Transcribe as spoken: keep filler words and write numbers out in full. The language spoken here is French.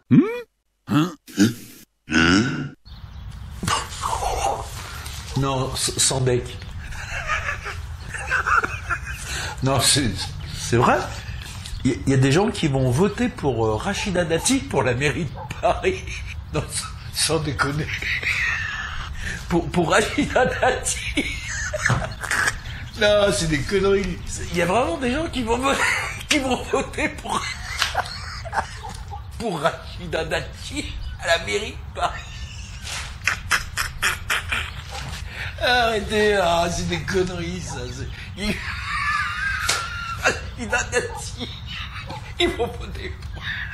Hein? Non, sans bec. Non, c'est c'est vrai. Il y, y a des gens qui vont voter pour euh, Rachida Dati pour la mairie de Paris. Non, sans, sans déconner. Pour, pour Rachida Dati. Non, c'est des conneries. Il y a vraiment des gens qui vont voter, qui vont voter pour pour Rachida Dati à la mairie de Paris. Arrêtez, ah, c'est des conneries, ça. Il... Rachida Dati, ils vont voter pour...